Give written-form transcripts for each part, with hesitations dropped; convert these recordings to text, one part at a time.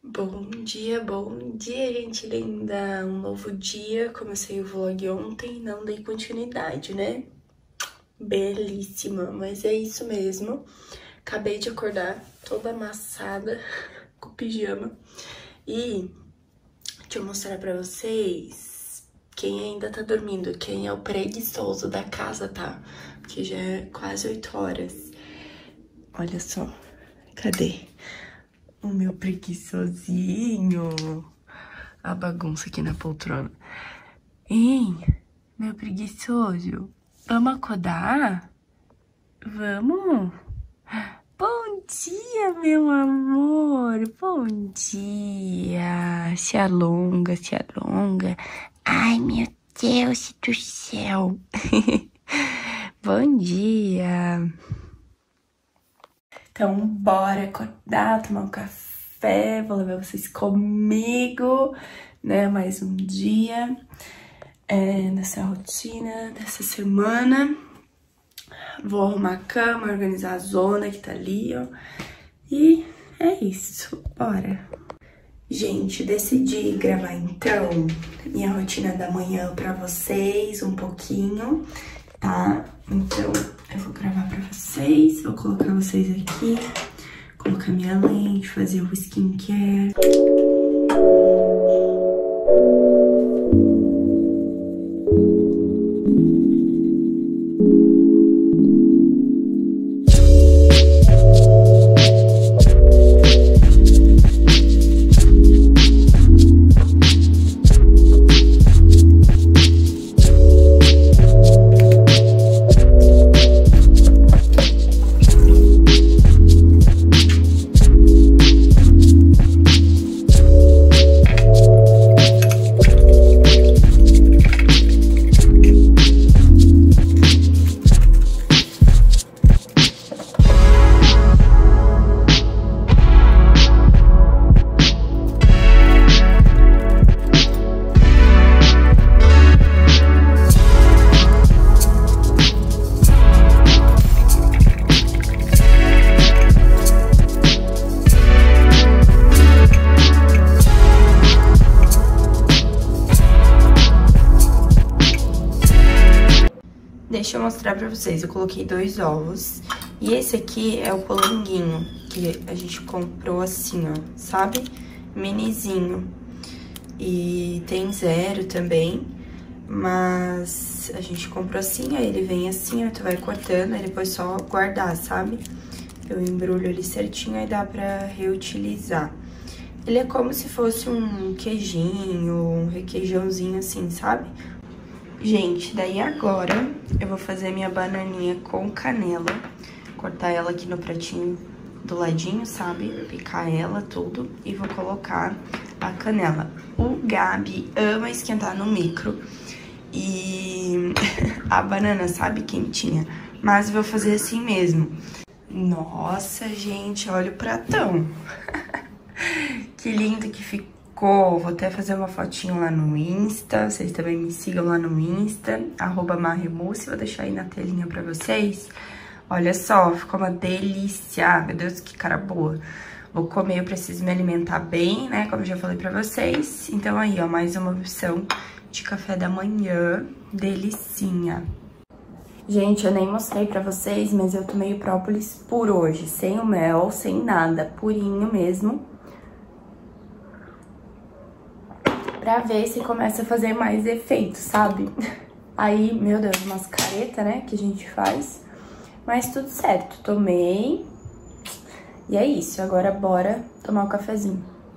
Bom dia, gente linda! Um novo dia, comecei o vlog ontem, não dei continuidade, né? Belíssima, mas é isso mesmo. Acabei de acordar toda amassada, com pijama. E deixa eu mostrar pra vocês quem ainda tá dormindo, quem é o preguiçoso da casa, tá? Porque já é quase 8 horas. Olha só, cadê? O meu preguiçosinho. A bagunça aqui na poltrona. Hein, meu preguiçoso? Vamos acordar? Vamos? Bom dia, meu amor. Bom dia. Se alonga, se alonga. Ai, meu Deus do céu. Bom dia. Então, bora acordar, tomar um café, vou levar vocês comigo, né? Mais um dia nessa rotina, dessa semana. Vou arrumar a cama, organizar a zona que tá ali, ó. E é isso, bora. Gente, decidi gravar então minha rotina da manhã pra vocês um pouquinho, tá? Então, eu vou gravar pra vocês, vou colocar vocês aqui, colocar minha lente, fazer o skincare. Deixa eu mostrar pra vocês, eu coloquei 2 ovos. E esse aqui é o polanguinho, que a gente comprou assim, ó, sabe? Minizinho. E tem 0 também, mas a gente comprou assim, aí ele vem assim, ó, tu vai cortando, aí depois só guardar, sabe? Eu embrulho ele certinho, aí dá pra reutilizar. Ele é como se fosse um queijinho, um requeijãozinho assim, sabe? Gente, daí agora eu vou fazer minha bananinha com canela, cortar ela aqui no pratinho do ladinho, sabe? Picar ela tudo e vou colocar a canela. O Gabi ama esquentar no micro e a banana, sabe, quentinha, mas vou fazer assim mesmo. Nossa, gente, olha o pratão. Que lindo que ficou. Vou até fazer uma fotinho lá no Insta, vocês também me sigam lá no Insta, @marremuce, vou deixar aí na telinha pra vocês. Olha só, ficou uma delícia, meu Deus, que cara boa. Vou comer, eu preciso me alimentar bem, né, como eu já falei pra vocês. Então aí, ó, mais uma opção de café da manhã, delicinha. Gente, eu nem mostrei pra vocês, mas eu tomei o própolis por hoje, sem o mel, sem nada, purinho mesmo. Pra ver se começa a fazer mais efeito, sabe? Aí, meu Deus, umas caretas, né, que a gente faz. Mas tudo certo, tomei. E é isso, agora bora tomar um cafezinho.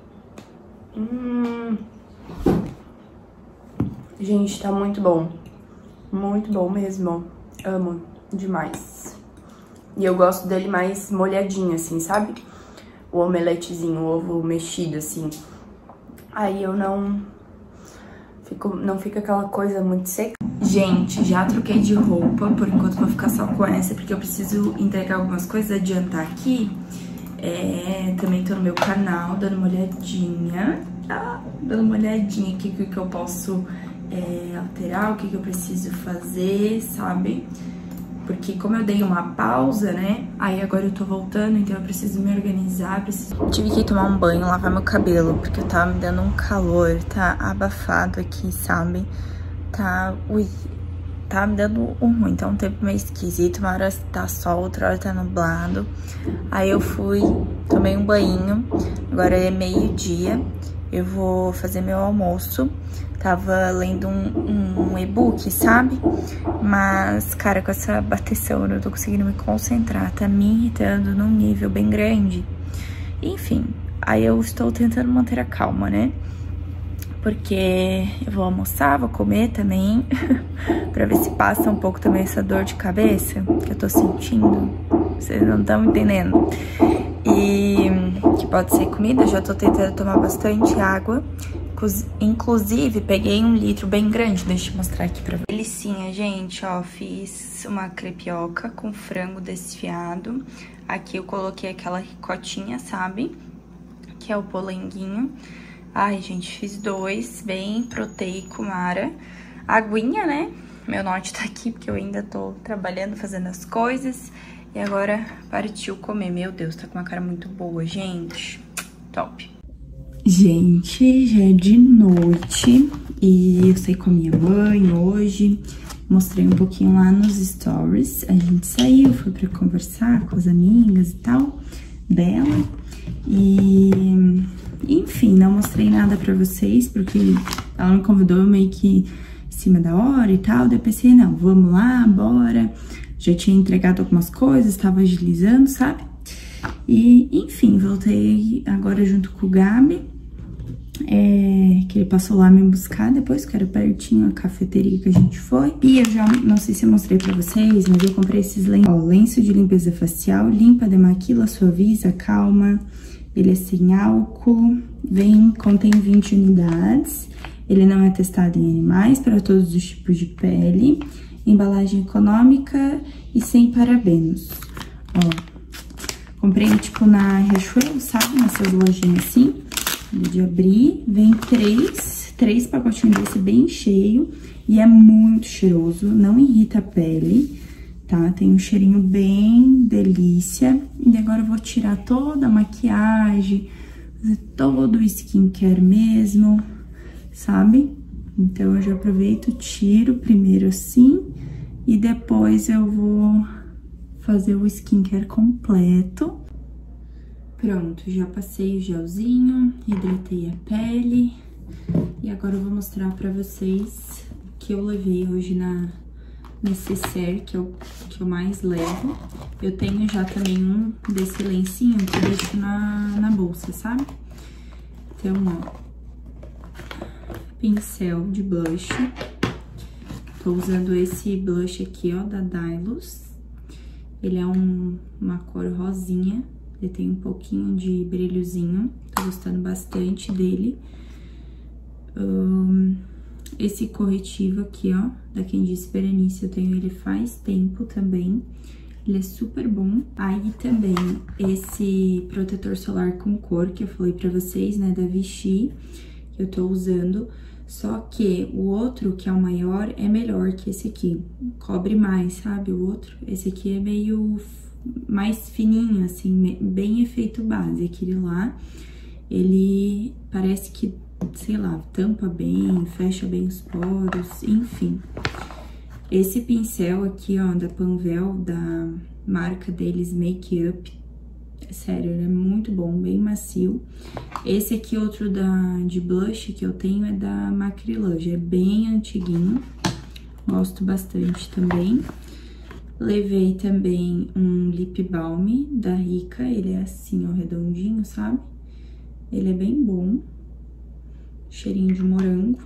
Gente, tá muito bom. Muito bom mesmo, amo demais. E eu gosto dele mais molhadinho, assim, sabe? O omeletezinho, o ovo mexido, assim. Aí eu não fica aquela coisa muito seca. Gente, já troquei de roupa, por enquanto vou ficar só com essa, porque eu preciso entregar algumas coisas, adiantar aqui. Também tô no meu canal, dando uma olhadinha, aqui, o que eu posso alterar, o que eu preciso fazer, sabe? Porque como eu dei uma pausa, né? Aí agora eu tô voltando, então eu preciso me organizar, Tive que tomar um banho, lavar meu cabelo, porque eu tava me dando um calor, tá abafado aqui, sabe? Tá... Ui... Tá me dando um ruim, tá um tempo meio esquisito, uma hora tá sol, outra hora tá nublado. Aí eu fui, tomei um banho, agora é meio-dia, eu vou fazer meu almoço. Tava lendo um e-book, sabe? Mas, cara, com essa bateção eu não tô conseguindo me concentrar, tá me irritando num nível bem grande. Enfim, aí eu estou tentando manter a calma, né? Porque eu vou almoçar, vou comer também, pra ver se passa um pouco também essa dor de cabeça que eu tô sentindo. Vocês não estão entendendo. E que pode ser comida, eu já tô tentando tomar bastante água. Inclusive, peguei 1 litro bem grande, deixa eu mostrar aqui pra vocês. Delicinha, gente, ó, fiz uma crepioca com frango desfiado. Aqui eu coloquei aquela ricotinha, sabe? Que é o polenguinho. Ai, gente, fiz 2, bem proteico, mara. Aguinha, né? Meu norte tá aqui, porque eu ainda tô trabalhando, fazendo as coisas. E agora partiu comer. Meu Deus, tá com uma cara muito boa, gente. Top. Gente, já é de noite e eu saí com a minha mãe hoje. Mostrei um pouquinho lá nos stories. A gente saiu, foi pra conversar com as amigas e tal, dela. E... enfim, não mostrei nada pra vocês, porque ela me convidou meio que em cima da hora e tal. Daí eu pensei, não, vamos lá, bora. Já tinha entregado algumas coisas, tava agilizando, sabe? E, enfim, voltei agora junto com o Gabi, que ele passou lá me buscar depois, que era pertinho a cafeteria que a gente foi. E eu já, não sei se eu mostrei pra vocês, mas eu comprei esses lenços. Ó, lenço de limpeza facial, limpa, demaquila, suaviza, calma. Ele é sem álcool, contém 20 unidades. Ele não é testado em animais, para todos os tipos de pele. Embalagem econômica e sem parabenos. Ó, comprei tipo na Riachuelo, sabe? Nessas lojinhas assim. De abrir, vem 3 pacotinhos desse bem cheio. E é muito cheiroso, não irrita a pele. Tá? Tem um cheirinho bem delícia. E agora eu vou tirar toda a maquiagem, fazer todo o skincare mesmo, sabe? Então eu já aproveito, tiro primeiro assim e depois eu vou fazer o skincare completo. Pronto, já passei o gelzinho, hidratei a pele. E agora eu vou mostrar pra vocês o que eu levei hoje na necessaire, que eu mais levo. Eu tenho já também um desse lencinho que eu deixo na bolsa, sabe? Então, ó, pincel de blush. Tô usando esse blush aqui, ó, da Dylos. Ele é uma cor rosinha, ele tem um pouquinho de brilhozinho, tô gostando bastante dele. Esse corretivo aqui, ó, da Quem Disse Berenice, eu tenho ele faz tempo também. Ele é super bom. Aí também esse protetor solar com cor, que eu falei pra vocês, né, da Vichy, que eu tô usando. Só que o outro, que é o maior, é melhor que esse aqui. Cobre mais, sabe, o outro. Esse aqui é meio mais fininho, assim, bem efeito base. Aquele lá, ele parece que, sei lá, tampa bem, fecha bem os poros, enfim. Esse pincel aqui, ó, da Panvel, da marca deles, Make Up, sério, ele é muito bom, bem macio. Esse aqui, outro de blush que eu tenho, é da Macrylange, é bem antiguinho, gosto bastante também. Levei também um lip balm da Rica, ele é assim, ó, redondinho, sabe? Ele é bem bom. Cheirinho de morango.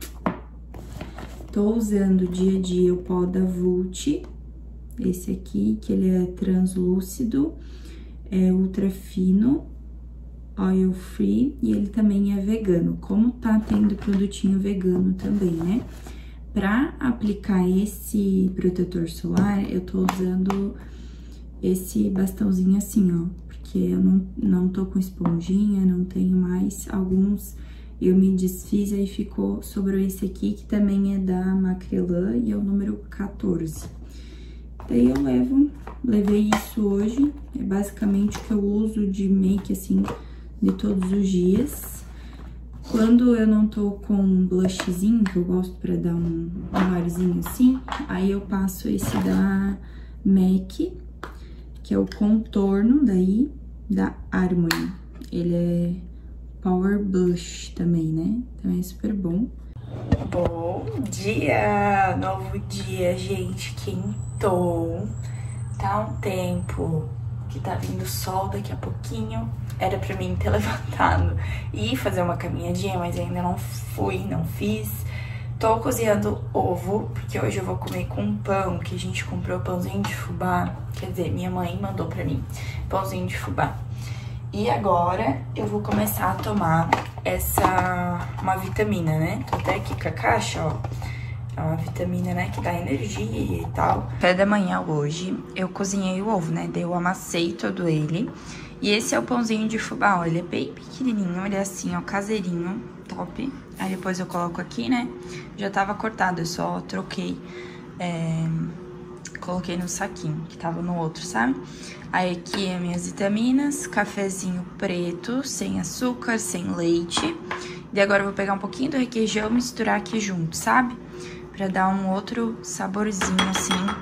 Tô usando dia a dia o pó da Vult. Esse aqui, que ele é translúcido, é ultra fino, oil free, e ele também é vegano. Como tá tendo produtinho vegano também, né? Pra aplicar esse protetor solar, eu tô usando esse bastãozinho assim, ó. Porque eu não tô com esponjinha, não tenho mais alguns. Eu me desfiz, aí sobrou esse aqui, que também é da Macrylange, e é o número 14. Daí eu levei isso hoje. É basicamente o que eu uso de make, assim, de todos os dias. Quando eu não tô com blushzinho, que eu gosto pra dar um arzinho assim, aí eu passo esse da MAC, que é o contorno daí, da Harmony. Ele é Power Blush também, né? Então é super bom. Bom dia! Novo dia, gente. Quentou. Tá um tempo que tá vindo sol daqui a pouquinho. Era pra mim ter levantado e fazer uma caminhadinha, mas ainda não fiz. Tô cozinhando ovo, porque hoje eu vou comer com pão, que a gente comprou pãozinho de fubá. Quer dizer, minha mãe mandou pra mim pãozinho de fubá. E agora eu vou começar a tomar uma vitamina, né? Tô até aqui com a caixa, ó. É uma vitamina, né, que dá energia e tal. Café da manhã hoje, eu cozinhei o ovo, né? Daí eu amassei todo ele. E esse é o pãozinho de fubá, ó. Ele é bem pequenininho, ele é assim, ó, caseirinho, top. Aí depois eu coloco aqui, né? Já tava cortado, eu só troquei, coloquei no saquinho, que tava no outro, sabe? Aí aqui as minhas vitaminas, cafezinho preto, sem açúcar, sem leite. E agora eu vou pegar um pouquinho do requeijão e misturar aqui junto, sabe? Pra dar um outro saborzinho, assim.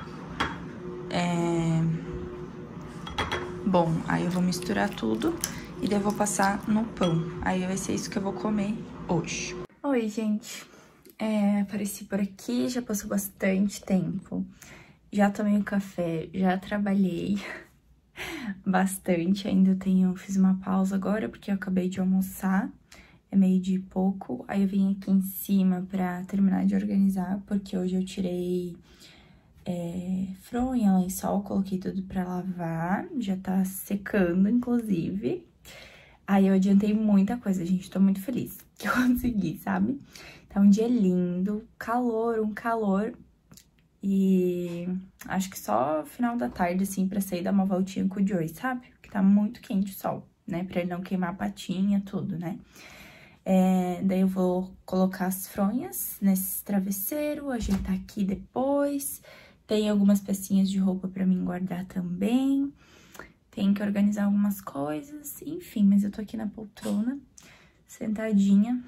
Bom, aí eu vou misturar tudo e daí eu vou passar no pão. Aí vai ser isso que eu vou comer hoje. Oi, gente. Apareci por aqui, já passou bastante tempo. Já tomei um café, já trabalhei bastante. Ainda fiz uma pausa agora porque eu acabei de almoçar. É 12:00 e pouco. Aí eu vim aqui em cima pra terminar de organizar, porque hoje eu tirei fronha, lençol, coloquei tudo pra lavar. Já tá secando, inclusive. Aí eu adiantei muita coisa, gente. Tô muito feliz que eu consegui, sabe? Tá um dia lindo, um calor. E acho que só final da tarde, assim, pra sair dar uma voltinha com o Joey, sabe? Porque tá muito quente o sol, né? Pra ele não queimar a patinha, tudo, né? Daí eu vou colocar as fronhas nesse travesseiro, ajeitar aqui depois. Tem algumas pecinhas de roupa pra mim guardar também. Tem que organizar algumas coisas, enfim. Mas eu tô aqui na poltrona, sentadinha,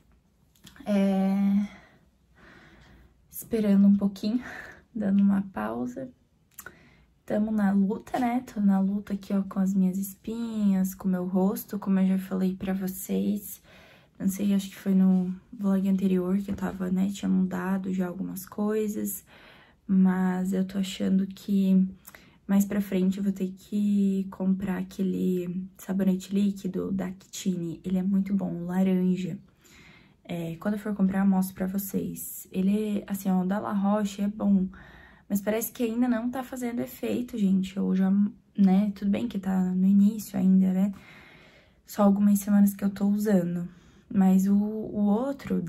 esperando um pouquinho, dando uma pausa. Tamo na luta, né? Tô na luta aqui, ó, com as minhas espinhas, com o meu rosto, como eu já falei pra vocês. Não sei, acho que foi no vlog anterior que eu tava, né, tinha mudado já algumas coisas, mas eu tô achando que mais pra frente eu vou ter que comprar aquele sabonete líquido da Actine. Ele é muito bom, laranja. Quando eu for comprar, eu mostro pra vocês. Ele, assim, ó, o da La Roche é bom, mas parece que ainda não tá fazendo efeito, gente. Eu já, né, tudo bem que tá no início ainda, né, só algumas semanas que eu tô usando. Mas o outro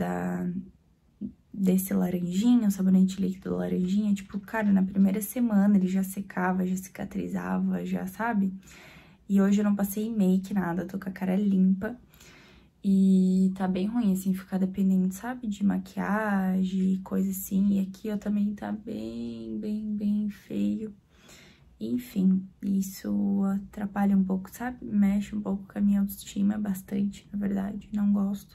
desse laranjinha, o sabonete líquido laranjinha, tipo, cara, na primeira semana ele já secava, já cicatrizava, já, sabe? E hoje eu não passei make, nada, tô com a cara limpa. E tá bem ruim, assim, ficar dependendo, sabe? De maquiagem, coisa assim. E aqui eu também tá bem feio. Enfim, isso atrapalha um pouco, sabe? Mexe um pouco com a minha autoestima, bastante, na verdade, não gosto.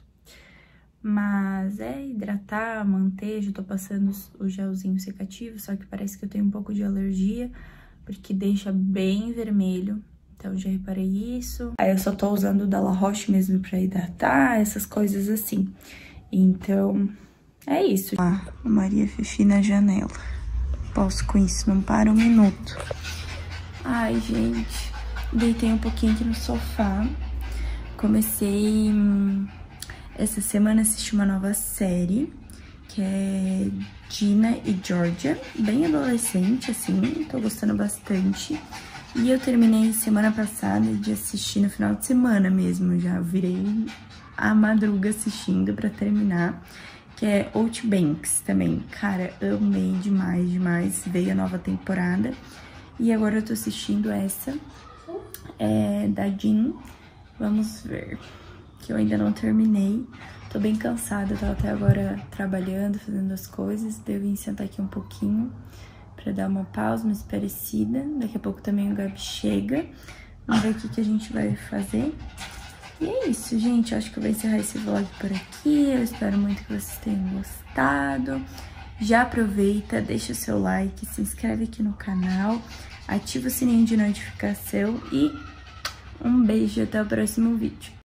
Mas hidratar, manter, já tô passando o gelzinho secativo, só que parece que eu tenho um pouco de alergia, porque deixa bem vermelho. Então, já reparei isso. Aí eu só tô usando o da La Roche mesmo pra hidratar, essas coisas assim. Então, é isso. A Maria Fifi na janela. Posso com isso, não para um minuto. Ai, gente, deitei um pouquinho aqui no sofá. Comecei essa semana a assistir uma nova série, que é Gina e Georgia, bem adolescente, assim, tô gostando bastante. E eu terminei semana passada de assistir no final de semana mesmo, já virei a madruga assistindo pra terminar, que é Outbanks também. Cara, amei demais, veio a nova temporada. E agora eu tô assistindo essa, da Jean. Vamos ver, que eu ainda não terminei. Tô bem cansada, eu tava até agora trabalhando, fazendo as coisas. Daí eu vim sentar aqui um pouquinho pra pra dar uma pausa, uma esparecida. Daqui a pouco também o Gabi chega. Vamos ver o que a gente vai fazer. E é isso, gente. Eu acho que eu vou encerrar esse vlog por aqui. Eu espero muito que vocês tenham gostado. Já aproveita, deixa o seu like, se inscreve aqui no canal, ativa o sininho de notificação e um beijo até o próximo vídeo.